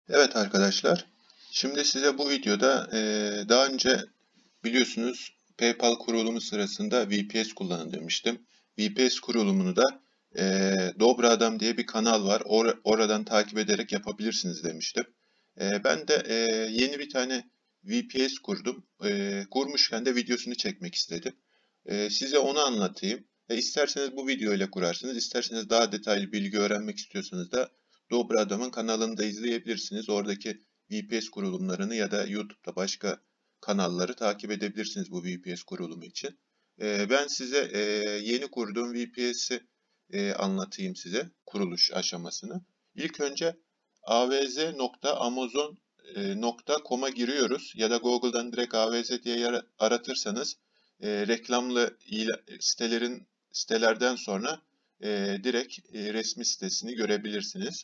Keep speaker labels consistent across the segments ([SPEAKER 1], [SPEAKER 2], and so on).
[SPEAKER 1] Evet arkadaşlar, şimdi size bu videoda daha önce biliyorsunuz PayPal kurulumu sırasında VPS kullanın demiştim. VPS kurulumunu da Dobra Adam diye bir kanal var. Oradan takip ederek yapabilirsiniz demiştim. Ben de yeni bir tane VPS kurdum. Kurmuşken de videosunu çekmek istedim. Size onu anlatayım. İsterseniz bu video ile kurarsınız. İsterseniz daha detaylı bilgi öğrenmek istiyorsanız da Dobra Adam'ın kanalını da izleyebilirsiniz. Oradaki VPS kurulumlarını ya da YouTube'da başka kanalları takip edebilirsiniz bu VPS kurulumu için. Ben size yeni kurduğum VPS'i anlatayım size kuruluş aşamasını. İlk önce avz.amazon.com'a giriyoruz ya da Google'dan direkt avz diye aratırsanız reklamlı sitelerden sonra direkt resmi sitesini görebilirsiniz.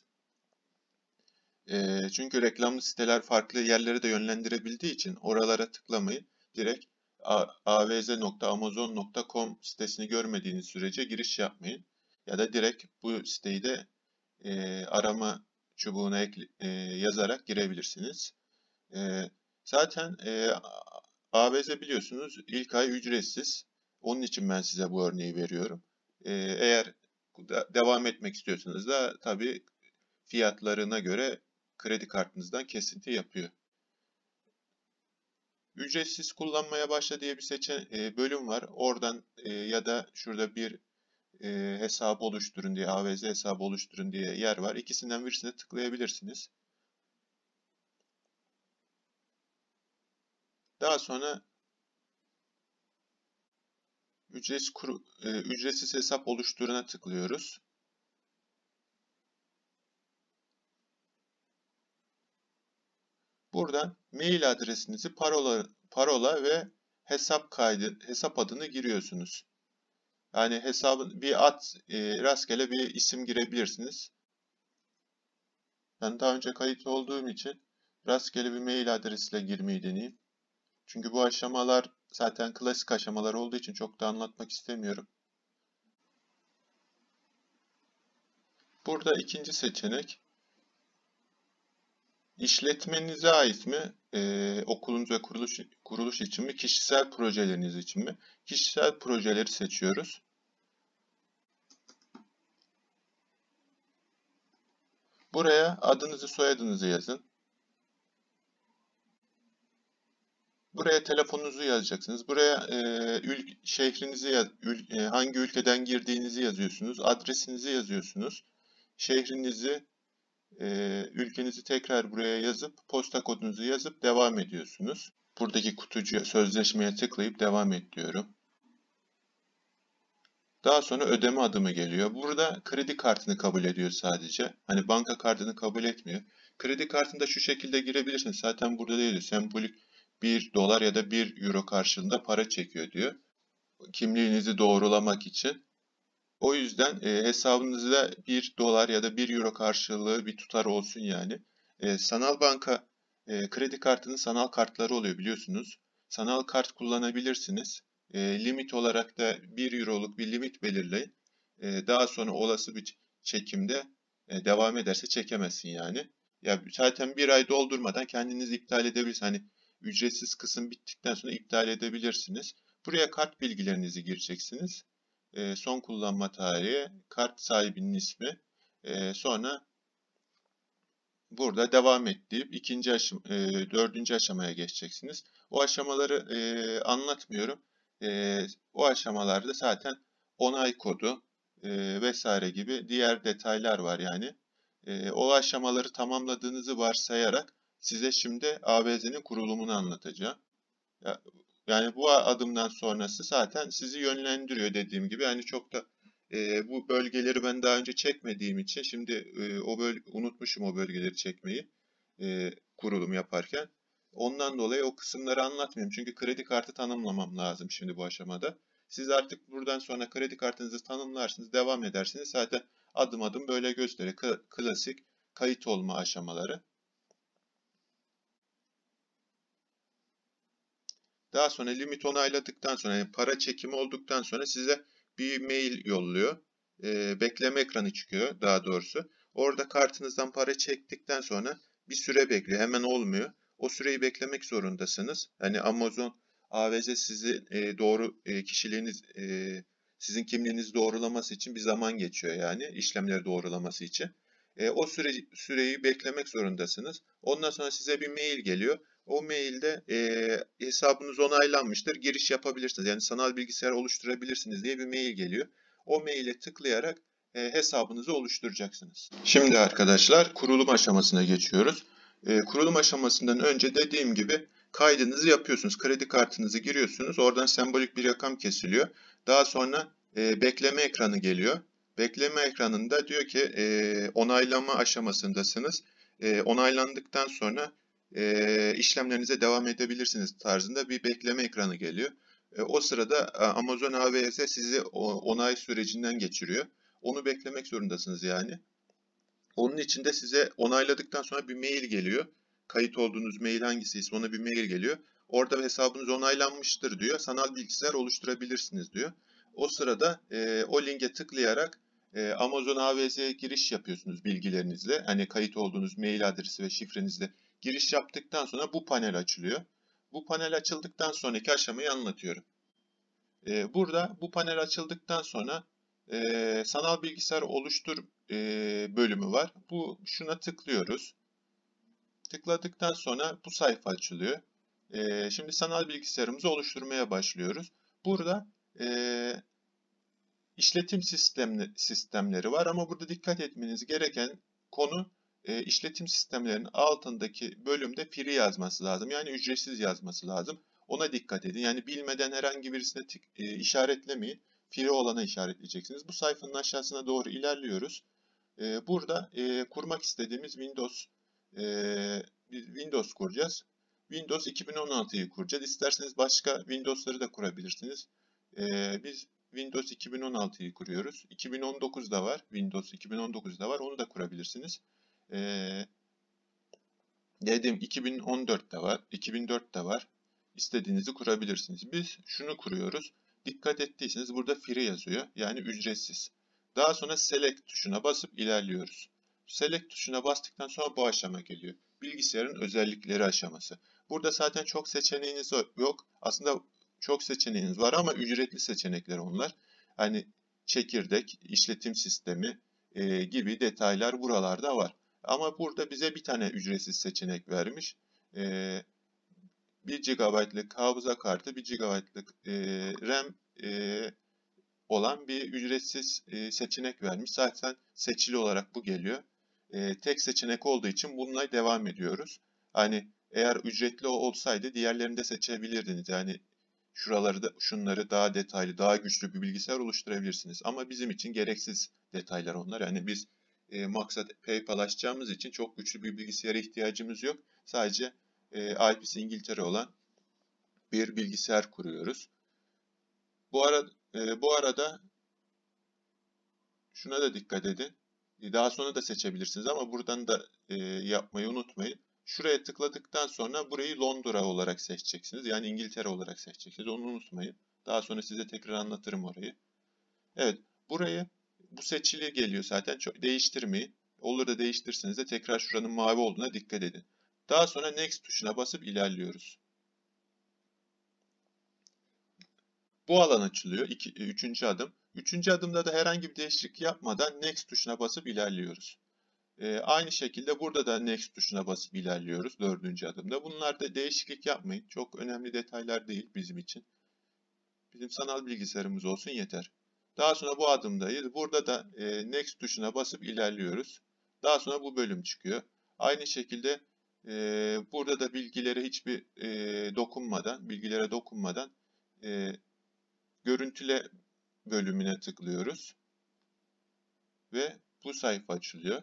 [SPEAKER 1] Çünkü reklamlı siteler farklı yerlere de yönlendirebildiği için oralara tıklamayın. Direkt avz.amazon.com sitesini görmediğiniz sürece giriş yapmayın. Ya da direkt bu siteyi de arama çubuğuna yazarak girebilirsiniz. Zaten AVZ biliyorsunuz ilk ay ücretsiz. Onun için ben size bu örneği veriyorum. Eğer devam etmek istiyorsanız da tabii fiyatlarına göre kredi kartınızdan kesinti yapıyor. Ücretsiz kullanmaya başla diye bir bölüm var. Oradan ya da şurada bir hesap oluşturun diye, AVZ hesabı oluşturun diye yer var. İkisinden birisine tıklayabilirsiniz. Daha sonra ücretsiz hesap oluşturuna tıklıyoruz. Buradan mail adresinizi, parola ve hesap adını giriyorsunuz. Yani hesabın rastgele bir isim girebilirsiniz. Ben daha önce kayıt olduğum için rastgele bir mail adresiyle girmeyi deneyeyim. Çünkü bu aşamalar zaten klasik aşamalar olduğu için çok da anlatmak istemiyorum. Burada ikinci seçenek işletmenize ait mi? Okulunuz ve kuruluş için mi? Kişisel projeleriniz için mi? Kişisel projeleri seçiyoruz. Buraya adınızı, soyadınızı yazın. Buraya telefonunuzu yazacaksınız. Buraya şehrinizi hangi ülkeden girdiğinizi yazıyorsunuz. Adresinizi yazıyorsunuz. Şehrinizi, ülkenizi tekrar buraya yazıp posta kodunuzu yazıp devam ediyorsunuz. Buradaki kutucuya sözleşmeye tıklayıp devam et diyorum. Daha sonra ödeme adımı geliyor. Burada kredi kartını kabul ediyor sadece. Hani banka kartını kabul etmiyor. Kredi kartını da şu şekilde girebilirsiniz. Zaten burada değil. Sembolik 1 dolar ya da 1 euro karşılığında para çekiyor diyor. Kimliğinizi doğrulamak için. O yüzden hesabınızda 1 dolar ya da 1 euro karşılığı bir tutar olsun yani. Sanal banka kredi kartının sanal kartları oluyor biliyorsunuz. Sanal kart kullanabilirsiniz. Limit olarak da 1 euroluk bir limit belirleyin. Daha sonra olası bir çekimde devam ederse çekemezsin yani. Ya zaten bir ay doldurmadan kendiniz iptal edebilirsiniz. Hani ücretsiz kısım bittikten sonra iptal edebilirsiniz. Buraya kart bilgilerinizi gireceksiniz. Son kullanma tarihi, kart sahibinin ismi. Sonra burada devam et deyip dördüncü aşamaya geçeceksiniz. O aşamaları anlatmıyorum. O aşamalarda zaten onay kodu vesaire gibi diğer detaylar var yani. O aşamaları tamamladığınızı varsayarak size şimdi AVZ'nin kurulumunu anlatacağım. Yani bu adımdan sonrası zaten sizi yönlendiriyor dediğim gibi. Yani çok da bu bölgeleri ben daha önce çekmediğim için şimdi unutmuşum o bölgeleri çekmeyi kurulum yaparken. Ondan dolayı o kısımları anlatmıyorum. Çünkü kredi kartı tanımlamam lazım şimdi bu aşamada. Siz artık buradan sonra kredi kartınızı tanımlarsınız, devam edersiniz. Zaten adım adım böyle gösteriyor. Klasik kayıt olma aşamaları. Daha sonra limit onayladıktan sonra yani para çekimi olduktan sonra size bir mail yolluyor. Bekleme ekranı çıkıyor daha doğrusu. Orada kartınızdan para çektikten sonra bir süre bekliyor. Hemen olmuyor. O süreyi beklemek zorundasınız. Hani Amazon AWS sizi doğru kişiliğiniz sizin kimliğinizi doğrulaması için bir zaman geçiyor yani işlemleri doğrulaması için. O süreyi beklemek zorundasınız. Ondan sonra size bir mail geliyor. O mailde hesabınız onaylanmıştır, giriş yapabilirsiniz. Yani sanal bilgisayar oluşturabilirsiniz diye bir mail geliyor. O maile tıklayarak hesabınızı oluşturacaksınız. Şimdi arkadaşlar kurulum aşamasına geçiyoruz. Kurulum aşamasından önce dediğim gibi kaydınızı yapıyorsunuz. Kredi kartınızı giriyorsunuz. Oradan sembolik bir rakam kesiliyor. Daha sonra bekleme ekranı geliyor. Bekleme ekranında diyor ki onaylama aşamasındasınız. Onaylandıktan sonra işlemlerinize devam edebilirsiniz tarzında bir bekleme ekranı geliyor. O sırada Amazon AWS sizi onay sürecinden geçiriyor. Onu beklemek zorundasınız yani. Onun için de size onayladıktan sonra bir mail geliyor. Kayıt olduğunuz mail hangisiyse ona bir mail geliyor. Orada hesabınız onaylanmıştır diyor. Sanal bilgisayar oluşturabilirsiniz diyor. O sırada o linke tıklayarak Amazon AWS'ye giriş yapıyorsunuz bilgilerinizle. Hani kayıt olduğunuz mail adresi ve şifrenizle giriş yaptıktan sonra bu panel açılıyor. Bu panel açıldıktan sonraki aşamayı anlatıyorum. Burada bu panel açıldıktan sonra sanal bilgisayar oluştur bölümü var. Şuna tıklıyoruz. Tıkladıktan sonra bu sayfa açılıyor. Şimdi sanal bilgisayarımızı oluşturmaya başlıyoruz. Burada işletim sistemleri var ama burada dikkat etmeniz gereken konu işletim sistemlerinin altındaki bölümde free yazması lazım. Yani ücretsiz yazması lazım. Ona dikkat edin. Yani bilmeden herhangi birisine işaretlemeyin. Free olana işaretleyeceksiniz. Bu sayfanın aşağısına doğru ilerliyoruz. Burada kurmak istediğimiz Windows kuracağız. Windows 2016'yı kuracağız. İsterseniz başka Windows'ları da kurabilirsiniz. Biz Windows 2016'yı kuruyoruz. 2019 da var. Windows 2019 da var. Onu da kurabilirsiniz. Dedim 2014 de var. 2004 de var. İstediğinizi kurabilirsiniz. Biz şunu kuruyoruz. Dikkat ettiyseniz burada free yazıyor. Yani ücretsiz. Daha sonra select tuşuna basıp ilerliyoruz. Select tuşuna bastıktan sonra bu aşama geliyor. Bilgisayarın özellikleri aşaması. Burada zaten çok seçeneğiniz yok. Aslında çok seçeneğiniz var ama ücretli seçenekler onlar. Hani çekirdek, işletim sistemi gibi detaylar buralarda var. Ama burada bize bir tane ücretsiz seçenek vermiş. 1 GB'lık hafıza kartı, 1 GB'lık RAM olan bir ücretsiz seçenek vermiş. Zaten seçili olarak bu geliyor. Tek seçenek olduğu için bununla devam ediyoruz. Hani eğer ücretli olsaydı diğerlerini de seçebilirdiniz. Yani şunları daha detaylı, daha güçlü bir bilgisayar oluşturabilirsiniz. Ama bizim için gereksiz detaylar onlar. Yani biz maksat PayPal açacağımız için çok güçlü bir bilgisayara ihtiyacımız yok. Sadece IP'si İngiltere olan bir bilgisayar kuruyoruz. Bu arada şuna da dikkat edin. Daha sonra da seçebilirsiniz ama buradan da yapmayı unutmayın. Şuraya tıkladıktan sonra burayı Londra olarak seçeceksiniz. Yani İngiltere olarak seçeceksiniz. Onu unutmayın. Daha sonra size tekrar anlatırım orayı. Evet, bu seçili geliyor zaten. Çok değiştirmeyin. Olur da değiştirirseniz de tekrar şuranın mavi olduğuna dikkat edin. Daha sonra Next tuşuna basıp ilerliyoruz. Bu alan açılıyor. Üçüncü adım. Üçüncü adımda da herhangi bir değişiklik yapmadan Next tuşuna basıp ilerliyoruz. Aynı şekilde burada da Next tuşuna basıp ilerliyoruz dördüncü adımda. Bunlarda değişiklik yapmayın. Çok önemli detaylar değil bizim için. Bizim sanal bilgisayarımız olsun yeter. Daha sonra bu adımdayız. Burada da Next tuşuna basıp ilerliyoruz. Daha sonra bu bölüm çıkıyor. Aynı şekilde burada da bilgilere hiçbir bilgilere dokunmadan görüntüle bölümüne tıklıyoruz. Ve bu sayfa açılıyor.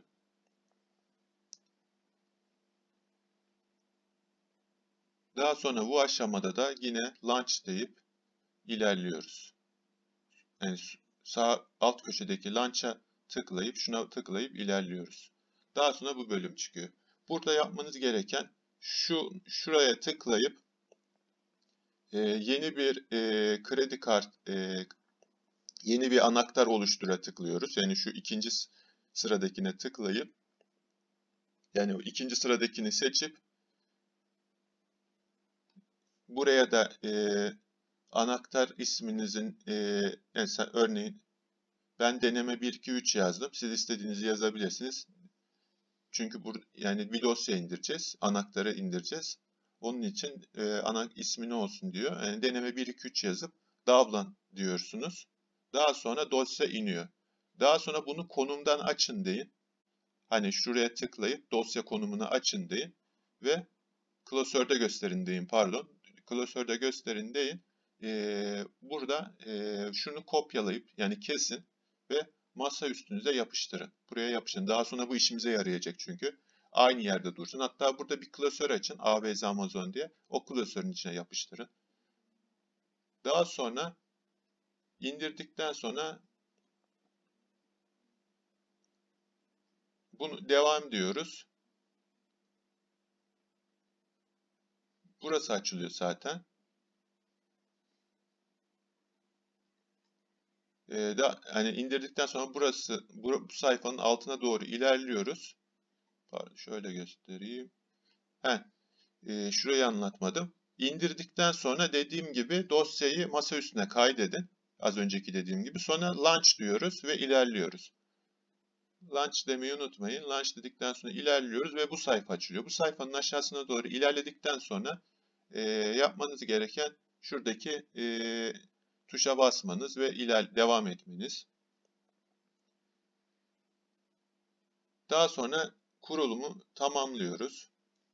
[SPEAKER 1] Daha sonra bu aşamada da yine Launch deyip ilerliyoruz. Yani sağ alt köşedeki Launch'a şuna tıklayıp ilerliyoruz. Daha sonra bu bölüm çıkıyor. Burada yapmanız gereken şuraya tıklayıp yeni bir kredi kart, yeni bir anahtar oluştura tıklıyoruz. Yani şu ikinci sıradakine tıklayıp Yani o ikinci sıradakini seçip buraya da anahtar isminizin mesela örneğin ben deneme 1 2 3 yazdım. Siz istediğinizi yazabilirsiniz. Çünkü yani bir dosya indireceğiz. Anahtarı indireceğiz. Onun için ana ismi ne olsun diyor. Yani deneme 1 2 3 yazıp download diyorsunuz. Daha sonra dosya iniyor. Daha sonra bunu konumdan açın deyin. Hani şuraya tıklayıp dosya konumunu açın deyin ve klasörde gösterin deyin, pardon. Klasörde gösterin deyin. Burada şunu kopyalayıp yani kesin ve masa üstünüze yapıştırın. Buraya yapıştırın. Daha sonra bu işimize yarayacak çünkü. Aynı yerde dursun. Hatta burada bir klasör açın. AWS Amazon diye. O klasörün içine yapıştırın. Daha sonra indirdikten sonra bunu devam diyoruz. Burası açılıyor zaten. Hani indirdikten sonra bu sayfanın altına doğru ilerliyoruz. Pardon, şöyle göstereyim. Şurayı anlatmadım. İndirdikten sonra dediğim gibi dosyayı masa üstüne kaydedin. Az önceki dediğim gibi. Sonra launch diyoruz ve ilerliyoruz. Launch demeyi unutmayın. Launch dedikten sonra ilerliyoruz ve bu sayfa açılıyor. Bu sayfanın aşağısına doğru ilerledikten sonra yapmanız gereken şuradaki tuşa basmanız ve devam etmeniz. Daha sonra kurulumu tamamlıyoruz.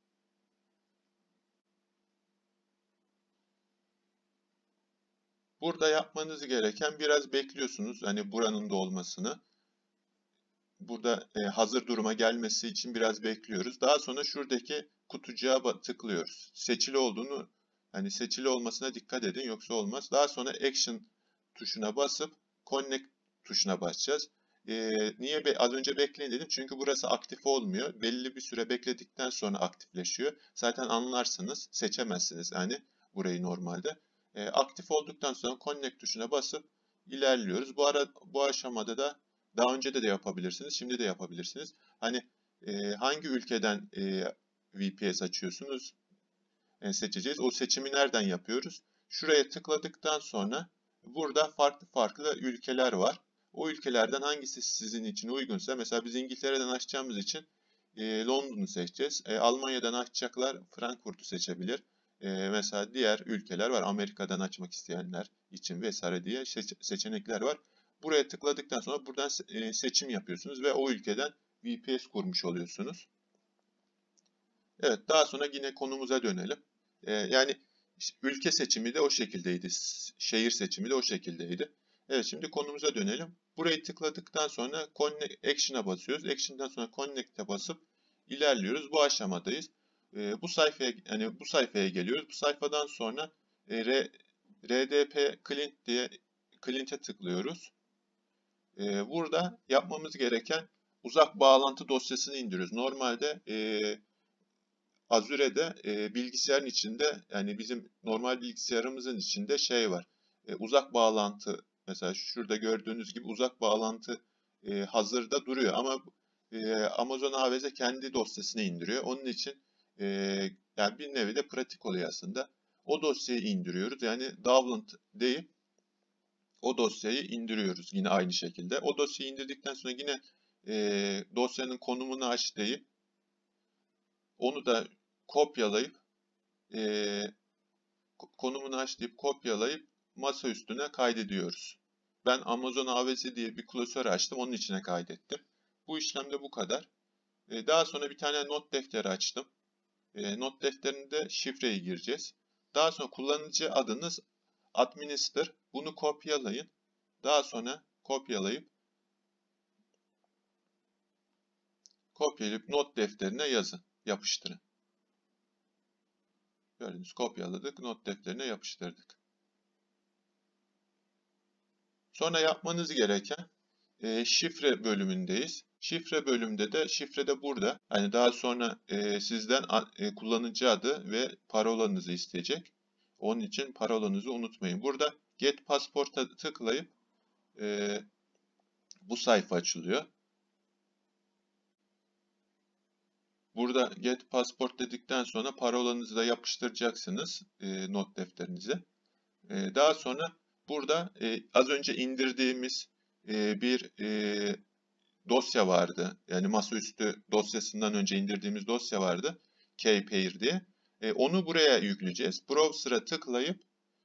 [SPEAKER 1] Burada yapmanız gereken biraz bekliyorsunuz. Hani buranın da olmasını. Burada hazır duruma gelmesi için biraz bekliyoruz. Daha sonra şuradaki kutucuğa tıklıyoruz. Seçili olduğunu, hani seçili olmasına dikkat edin yoksa olmaz. Daha sonra Action tuşuna basıp Connect tuşuna basacağız. Niye az önce bekleyin dedim? Çünkü burası aktif olmuyor. Belli bir süre bekledikten sonra aktifleşiyor. Zaten anlarsınız, seçemezsiniz yani burayı normalde. Aktif olduktan sonra Connect tuşuna basıp ilerliyoruz. Bu aşamada da daha önce de yapabilirsiniz, şimdi de yapabilirsiniz. Hani hangi ülkeden VPS açıyorsunuz seçeceğiz. O seçimi nereden yapıyoruz? Şuraya tıkladıktan sonra burada farklı farklı ülkeler var. O ülkelerden hangisi sizin için uygunsa, mesela biz İngiltere'den açacağımız için London'u seçeceğiz. Almanya'dan açacaklar Frankfurt'u seçebilir. Mesela diğer ülkeler var. Amerika'dan açmak isteyenler için vesaire diye seçenekler var. Buraya tıkladıktan sonra buradan seçim yapıyorsunuz ve o ülkeden VPS kurmuş oluyorsunuz. Evet, daha sonra yine konumuza dönelim. Yani ülke seçimi de o şekildeydi, şehir seçimi de o şekildeydi. Evet, şimdi konumuza dönelim. Burayı tıkladıktan sonra Connect Action'a basıyoruz. Action'dan sonra Connect'e basıp ilerliyoruz. Bu aşamadayız. Bu sayfaya geliyoruz. Bu sayfadan sonra RDP Client'e tıklıyoruz. Burada yapmamız gereken uzak bağlantı dosyasını indiriyoruz. Normalde Azure'de bilgisayarın içinde, yani bizim normal bilgisayarımızın içinde şey var. Uzak bağlantı, mesela şurada gördüğünüz gibi uzak bağlantı hazırda duruyor ama Amazon AWS kendi dosyasını indiriyor. Onun için e, yani bir nevi de pratik oluyor aslında. O dosyayı indiriyoruz. Yani download deyip o dosyayı indiriyoruz yine aynı şekilde. O dosyayı indirdikten sonra yine dosyanın konumunu aç deyip onu da kopyalayıp konumunu açlayıp kopyalayıp masa üstüne kaydediyoruz. Ben Amazon AWS diye bir klasör açtım. Onun içine kaydettim. Bu işlemde bu kadar. Daha sonra bir tane not defteri açtım. Not defterinde şifreyi gireceğiz. Daha sonra kullanıcı adınız administer. Bunu kopyalayın. Daha sonra kopyalayıp not defterine yazın. Yapıştırın. Gördüğünüz kopyaladık. Not defterine yapıştırdık. Sonra yapmanız gereken şifre bölümündeyiz. Şifre bölümünde de şifre de burada. Yani daha sonra sizden kullanıcı adı ve parolanızı isteyecek. Onun için parolanızı unutmayın. Burada Get Passport'a tıklayıp e, bu sayfa açılıyor. Burada get passport dedikten sonra parolanızı da yapıştıracaksınız not defterinize. Daha sonra burada az önce indirdiğimiz bir dosya vardı. Yani masaüstü dosyasından önce indirdiğimiz dosya vardı. Kpair diye. Onu buraya yükleyeceğiz. Browser'a tıklayıp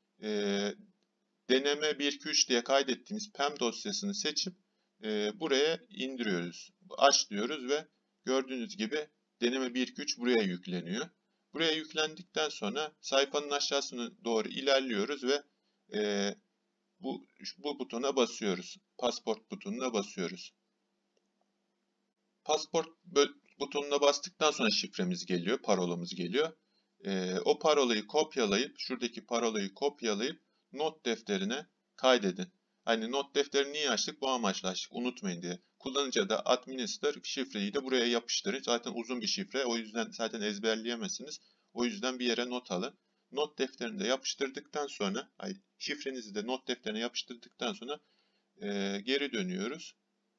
[SPEAKER 1] deneme 1-2-3 diye kaydettiğimiz PEM dosyasını seçip buraya indiriyoruz. Aç diyoruz ve gördüğünüz gibi deneme 1-2-3 buraya yükleniyor. Buraya yüklendikten sonra sayfanın aşağısına doğru ilerliyoruz ve bu butona basıyoruz. Pasport butonuna basıyoruz. Pasport butonuna bastıktan sonra şifremiz geliyor, parolamız geliyor. O parolayı kopyalayıp, şuradaki parolayı kopyalayıp not defterine kaydedin. Hani not defterini niye açtık? Bu amaçla açtık. Unutmayın diye. Kullanıcı da administer şifreyi de buraya yapıştırın. Zaten uzun bir şifre. O yüzden zaten ezberleyemezsiniz. O yüzden bir yere not alın. Not defterini de yapıştırdıktan sonra, şifrenizi de not defterine yapıştırdıktan sonra geri dönüyoruz.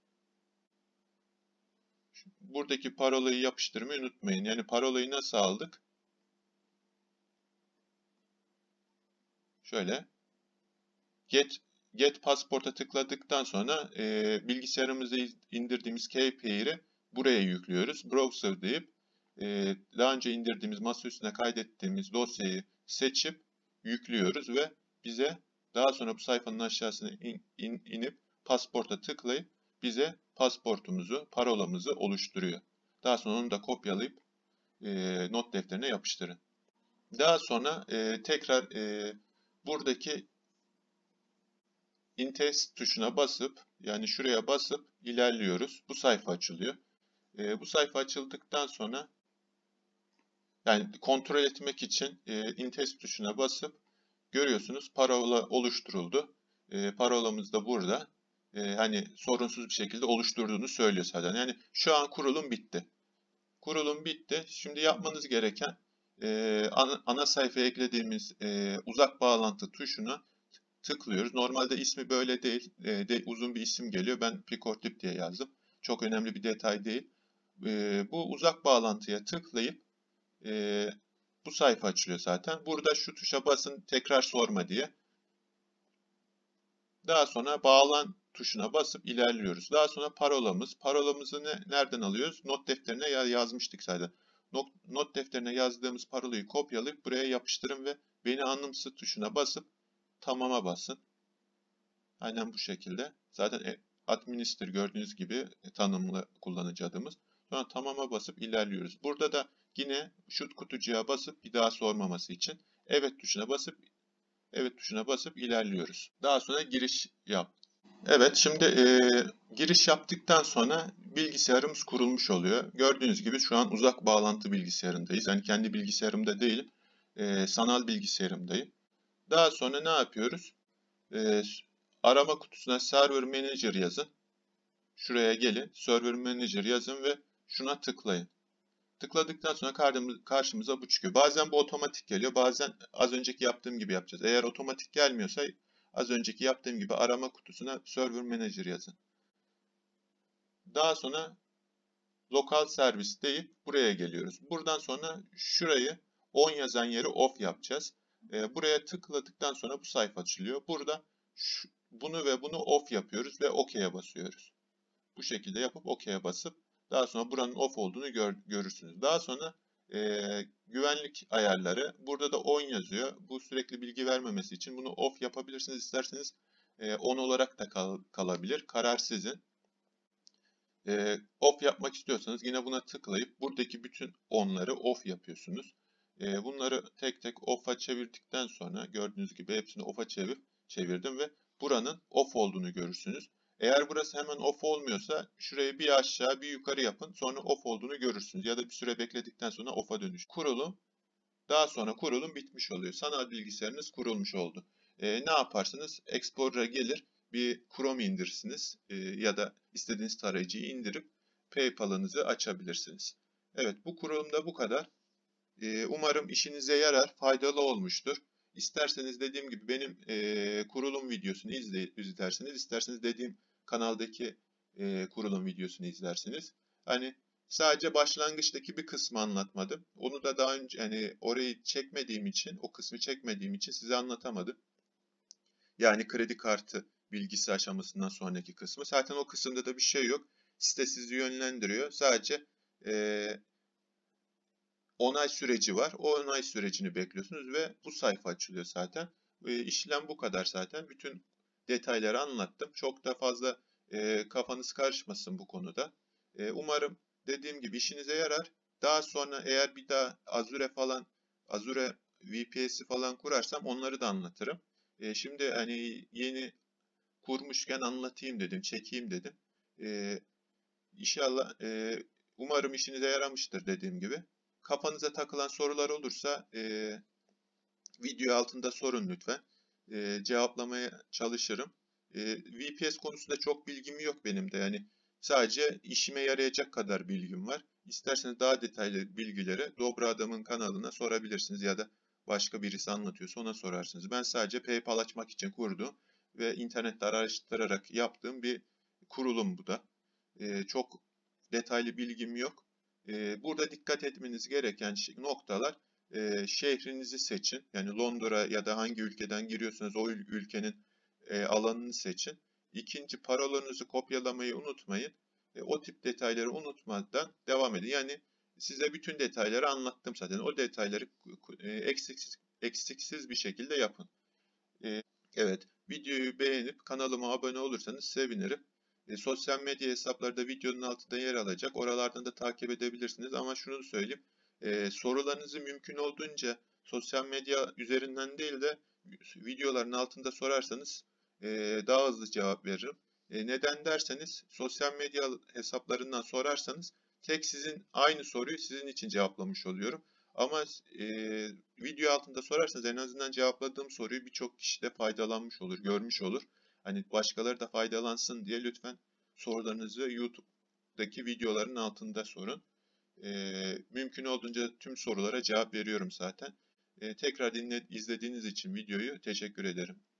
[SPEAKER 1] Buradaki parolayı yapıştırmayı unutmayın. Yani parolayı nasıl aldık? Şöyle. Get Passport'a tıkladıktan sonra bilgisayarımıza indirdiğimiz Kpair'i buraya yüklüyoruz. Browser deyip daha önce indirdiğimiz masa üstüne kaydettiğimiz dosyayı seçip yüklüyoruz ve bize daha sonra bu sayfanın aşağısına inip pasporta tıklayıp bize pasportumuzu, parolamızı oluşturuyor. Daha sonra onu da kopyalayıp not defterine yapıştırın. Daha sonra tekrar buradaki InTest tuşuna basıp, yani şuraya basıp ilerliyoruz. Bu sayfa açılıyor. Bu sayfa açıldıktan sonra, yani kontrol etmek için InTest tuşuna basıp görüyorsunuz parola oluşturuldu. Parolamız da burada. Hani sorunsuz bir şekilde oluşturduğunu söylüyor zaten. Yani şu an kurulum bitti. Kurulum bitti. Şimdi yapmanız gereken ana sayfaya eklediğimiz uzak bağlantı tuşuna tıklıyoruz. Normalde ismi böyle değil. Uzun bir isim geliyor. Ben Picortip diye yazdım. Çok önemli bir detay değil. Bu uzak bağlantıya tıklayıp bu sayfa açılıyor zaten. Burada şu tuşa basın tekrar sorma diye. Daha sonra bağlan tuşuna basıp ilerliyoruz. Daha sonra parolamızı nereden alıyoruz? Not defterine yazmıştık zaten. Not defterine yazdığımız parolayı kopyalayıp buraya yapıştırın ve beni anımsat tuşuna basıp tamama basın. Aynen bu şekilde. Zaten administer gördüğünüz gibi tanımlı kullanıcı adımız. Sonra tamama basıp ilerliyoruz. Burada da yine şu kutucuğa basıp bir daha sormaması için evet tuşuna basıp ilerliyoruz. Daha sonra giriş yap. Evet, şimdi giriş yaptıktan sonra bilgisayarımız kurulmuş oluyor. Gördüğünüz gibi şu an uzak bağlantı bilgisayarındayız. Yani kendi bilgisayarımda değilim. Sanal bilgisayarımdayım. Daha sonra ne yapıyoruz? Arama kutusuna Server Manager yazın. Şuraya gelin. Server Manager yazın ve şuna tıklayın. Tıkladıktan sonra karşımıza bu çıkıyor. Bazen bu otomatik geliyor. Bazen az önceki yaptığım gibi yapacağız. Eğer otomatik gelmiyorsa az önceki yaptığım gibi arama kutusuna Server Manager yazın. Daha sonra Lokal servis deyip buraya geliyoruz. Buradan sonra şurayı on yazan yeri off yapacağız. Buraya tıkladıktan sonra bu sayfa açılıyor. Burada bunu ve bunu off yapıyoruz ve OK'ye basıyoruz. Bu şekilde yapıp OK'ye basıp daha sonra buranın off olduğunu görürsünüz. Daha sonra güvenlik ayarları. Burada da on yazıyor. Bu sürekli bilgi vermemesi için bunu off yapabilirsiniz. İsterseniz on olarak da kalabilir. Karar sizin. Off yapmak istiyorsanız yine buna tıklayıp buradaki bütün onları off yapıyorsunuz. Bunları tek tek off'a çevirdikten sonra gördüğünüz gibi hepsini off'a çevirdim ve buranın off olduğunu görürsünüz. Eğer burası hemen off olmuyorsa şurayı bir aşağı bir yukarı yapın, sonra off olduğunu görürsünüz. Ya da bir süre bekledikten sonra off'a dönüş. Daha sonra kurulum bitmiş oluyor. Sanal bilgisayarınız kurulmuş oldu. Ne yaparsınız? Explorer'a gelir, bir Chrome indirirsiniz ya da istediğiniz tarayıcıyı indirip PayPal'ınızı açabilirsiniz. Evet, bu kurulumda bu kadar. Umarım işinize yarar, faydalı olmuştur. İsterseniz dediğim gibi benim kurulum videosunu izlersiniz. İsterseniz dediğim kanaldaki kurulum videosunu izlersiniz. Hani Sadece başlangıçtaki bir kısmı anlatmadım. Onu da daha önce hani orayı çekmediğim için, o kısmı çekmediğim için size anlatamadım. Yani kredi kartı bilgisi aşamasından sonraki kısmı. Zaten o kısımda da bir şey yok. Site sizi yönlendiriyor. Sadece onay süreci var. O onay sürecini bekliyorsunuz ve bu sayfa açılıyor zaten. İşlem bu kadar zaten. Bütün detayları anlattım. Çok da fazla kafanız karışmasın bu konuda. Umarım dediğim gibi işinize yarar. Daha sonra eğer bir daha Azure VPS'i falan kurarsam onları da anlatırım. Şimdi hani yeni kurmuşken anlatayım dedim, çekeyim dedim. E, İnşallah umarım işinize yaramıştır dediğim gibi. Kafanıza takılan sorular olursa video altında sorun lütfen. Cevaplamaya çalışırım. VPS konusunda çok bilgim yok benim de. Yani sadece işime yarayacak kadar bilgim var. İsterseniz daha detaylı bilgileri Dobra Adam'ın kanalına sorabilirsiniz ya da başka birisi anlatıyorsa ona sorarsınız. Ben sadece PayPal açmak için kurduğum ve internette araştırarak yaptığım bir kurulum bu da. Çok detaylı bilgim yok. Burada dikkat etmeniz gereken noktalar şehrinizi seçin. Yani Londra ya da hangi ülkeden giriyorsanız o ülkenin alanını seçin. İkinci, parolanızı kopyalamayı unutmayın. O tip detayları unutmadan devam edin. Yani size bütün detayları anlattım zaten. O detayları eksiksiz bir şekilde yapın. Evet, videoyu beğenip kanalıma abone olursanız sevinirim. Sosyal medya hesapları da videonun altında yer alacak. Oralardan da takip edebilirsiniz. Ama şunu söyleyeyim, sorularınızı mümkün olduğunca sosyal medya üzerinden değil de videoların altında sorarsanız daha hızlı cevap veririm. Neden derseniz sosyal medya hesaplarından sorarsanız tek sizin aynı soruyu sizin için cevaplamış oluyorum. Ama video altında sorarsanız en azından cevapladığım soruyu birçok kişi de faydalanmış olur, görmüş olur. Hani başkaları da faydalansın diye lütfen sorularınızı YouTube'daki videoların altında sorun. Mümkün olduğunca tüm sorulara cevap veriyorum zaten. Tekrar izlediğiniz için videoyu teşekkür ederim.